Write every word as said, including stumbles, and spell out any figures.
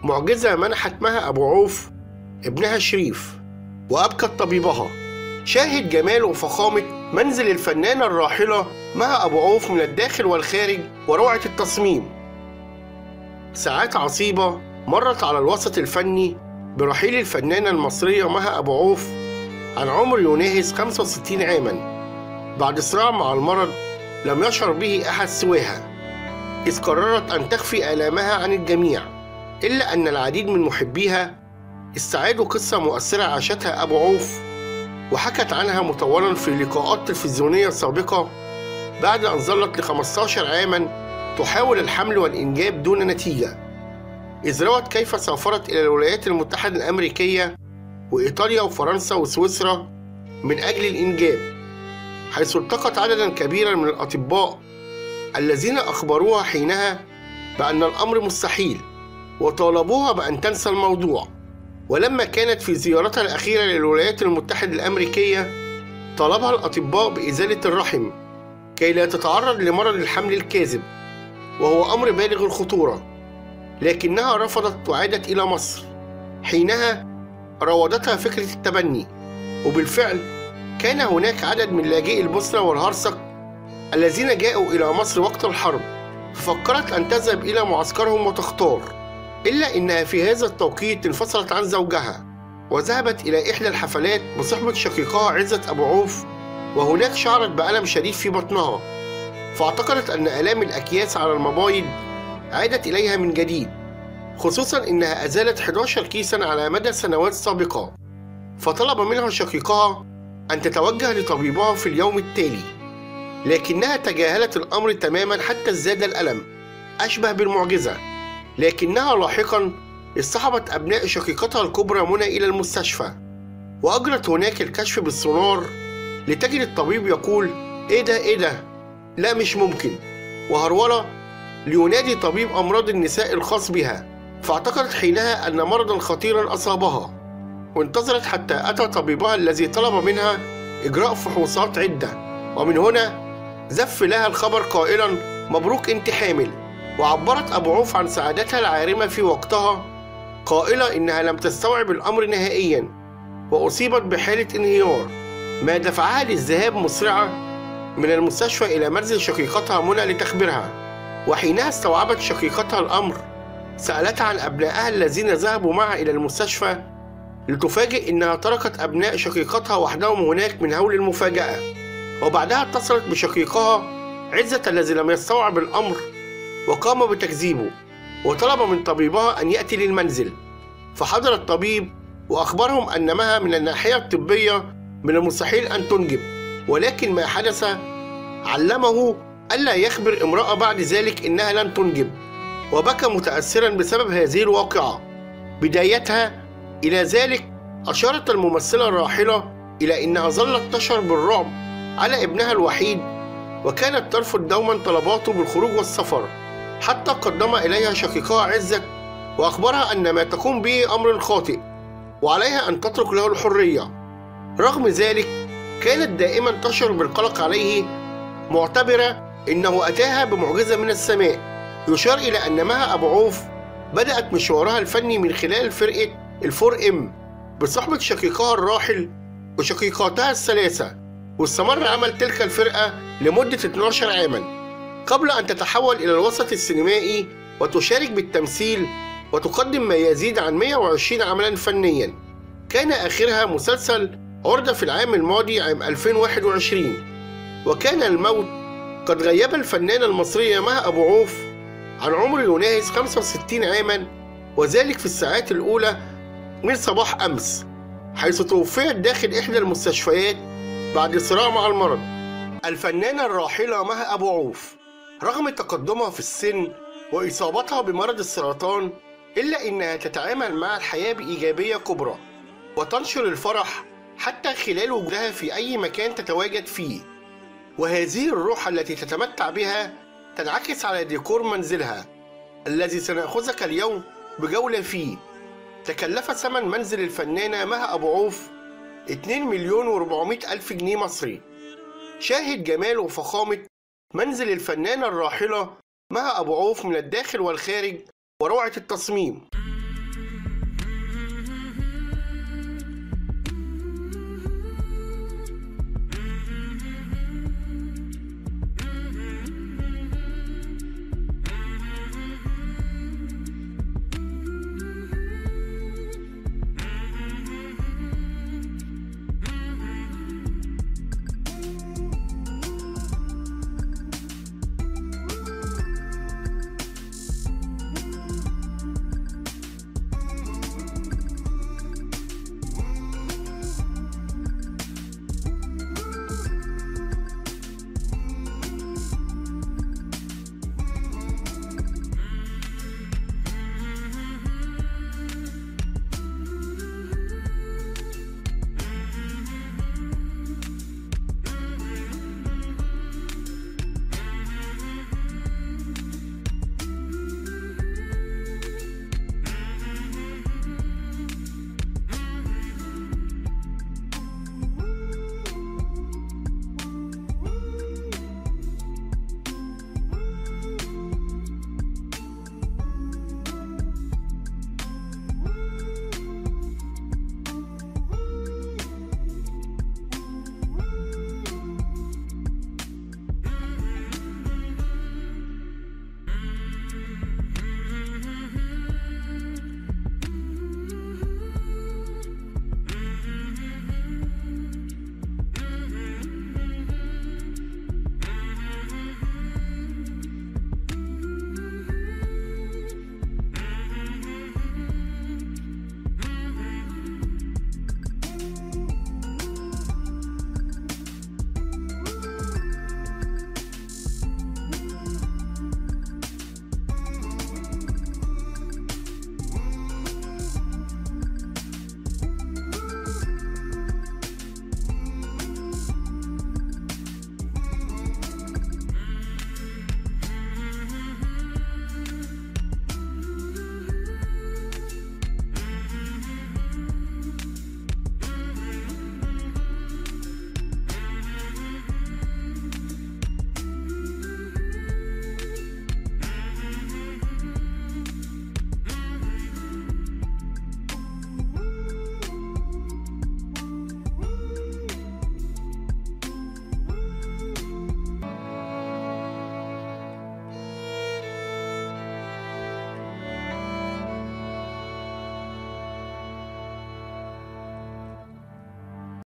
معجزة منحت مها أبو عوف ابنها شريف، وأبكت طبيبها. شاهد جمال وفخامة منزل الفنانة الراحلة مها أبو عوف من الداخل والخارج وروعة التصميم. ساعات عصيبة مرت على الوسط الفني برحيل الفنانة المصرية مها أبو عوف عن عمر يناهز خمسة وستين عاما، بعد صراع مع المرض لم يشعر به أحد سواها، إذ قررت أن تخفي آلامها عن الجميع. إلا أن العديد من محبيها استعادوا قصة مؤثرة عاشتها أبو عوف وحكت عنها مطولا في لقاءات تلفزيونية سابقة، بعد أن ظلت لخمستاشر عاما تحاول الحمل والإنجاب دون نتيجة، إذ روت كيف سافرت إلى الولايات المتحدة الأمريكية وإيطاليا وفرنسا وسويسرا من أجل الإنجاب، حيث التقت عددا كبيرا من الأطباء الذين أخبروها حينها بأن الأمر مستحيل وطالبوها بأن تنسى الموضوع. ولما كانت في زيارتها الأخيرة للولايات المتحدة الأمريكية طالبها الأطباء بإزالة الرحم كي لا تتعرض لمرض الحمل الكاذب، وهو أمر بالغ الخطورة، لكنها رفضت وعادت إلى مصر. حينها راودتها فكرة التبني، وبالفعل كان هناك عدد من لاجئي البوسنة والهرسك الذين جاءوا إلى مصر وقت الحرب، ففكرت أن تذهب إلى معسكرهم وتختار. إلا أنها في هذا التوقيت انفصلت عن زوجها وذهبت إلى إحدى الحفلات بصحبة شقيقها عزت أبو عوف، وهناك شعرت بألم شديد في بطنها، فاعتقدت أن آلام الأكياس على المبايض عادت إليها من جديد، خصوصا أنها أزالت إحدى عشرة كيسا على مدى سنوات سابقة. فطلب منها شقيقها أن تتوجه لطبيبها في اليوم التالي، لكنها تجاهلت الأمر تماما حتى ازداد الألم أشبه بالمعجزة. لكنها لاحقا اصطحبت أبناء شقيقتها الكبرى منى إلى المستشفى، وأجرت هناك الكشف بالسونار لتجد الطبيب يقول إيه ده إيه ده؟ لا مش ممكن، وهرولة لينادي طبيب أمراض النساء الخاص بها، فاعتقدت حينها أن مرضا خطيرا أصابها، وانتظرت حتى أتى طبيبها الذي طلب منها إجراء فحوصات عدة، ومن هنا زف لها الخبر قائلا مبروك انت حامل. وعبرت أبو عوف عن سعادتها العارمة في وقتها قائلة إنها لم تستوعب الأمر نهائيا وأصيبت بحالة انهيار، ما دفعها للذهاب مسرعة من المستشفى إلى منزل شقيقتها منى لتخبرها. وحينها استوعبت شقيقتها الأمر سألتها عن أبنائها الذين ذهبوا معها إلى المستشفى، لتفاجئ إنها تركت أبناء شقيقتها وحدهم هناك من هول المفاجأة. وبعدها اتصلت بشقيقها عزة الذي لم يستوعب الأمر وقام بتكذيبه، وطلب من طبيبها أن يأتي للمنزل، فحضر الطبيب وأخبرهم أن مها من الناحية الطبية من المستحيل أن تنجب، ولكن ما حدث علمه ألا يخبر امرأة بعد ذلك إنها لن تنجب، وبكى متأثرا بسبب هذه الواقعة. بدايتها إلى ذلك أشارت الممثلة الراحلة إلى أنها ظلت تشعر بالرعب على ابنها الوحيد، وكانت ترفض دوما طلباته بالخروج والسفر، حتى قدم إليها شقيقها عزت وأخبرها أن ما تقوم به أمر خاطئ وعليها أن تترك له الحرية. رغم ذلك كانت دائما تشعر بالقلق عليه، معتبرة أنه أتاها بمعجزة من السماء. يشار إلى أن مها أبو عوف بدأت مشوارها الفني من خلال فرقة الفور إم بصحبة شقيقها الراحل وشقيقاتها الثلاثة، واستمر عمل تلك الفرقة لمدة اثناشر عاما قبل أن تتحول إلى الوسط السينمائي وتشارك بالتمثيل وتقدم ما يزيد عن مئة وعشرين عملا فنيا، كان آخرها مسلسل عرض في العام الماضي عام ألفين وواحد وعشرين. وكان الموت قد غيب الفنانة المصرية مها أبو عوف عن عمر يناهز خمسة وستين عاما، وذلك في الساعات الأولى من صباح أمس، حيث توفيت داخل إحدى المستشفيات بعد صراع مع المرض. الفنانة الراحلة مها أبو عوف رغم تقدمها في السن وإصابتها بمرض السرطان، إلا أنها تتعامل مع الحياة بإيجابية كبرى وتنشر الفرح حتى خلال وجودها في أي مكان تتواجد فيه. وهذه الروح التي تتمتع بها تنعكس على ديكور منزلها الذي سنأخذك اليوم بجولة فيه. تكلف ثمن منزل الفنانة مها أبو عوف اتنين مليون وأربعمائة ألف جنيه مصري. شاهد جمال وفخامة منزل الفنانة الراحلة مها أبو عوف من الداخل والخارج وروعة التصميم.